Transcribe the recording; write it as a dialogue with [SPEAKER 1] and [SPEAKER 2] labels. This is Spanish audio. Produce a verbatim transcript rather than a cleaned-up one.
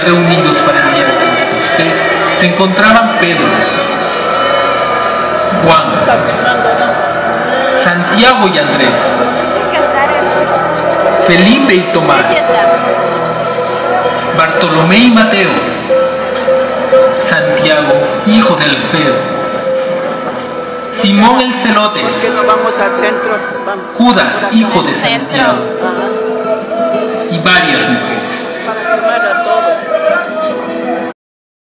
[SPEAKER 1] reunidos para el día de Pentecostés se encontraban Pedro, Juan, Santiago y Andrés, Felipe y Tomás, Bartolomé y Mateo, Santiago, hijo de Alfeo, Simón el Celotes, Judas, hijo de Santiago, y varias mujeres.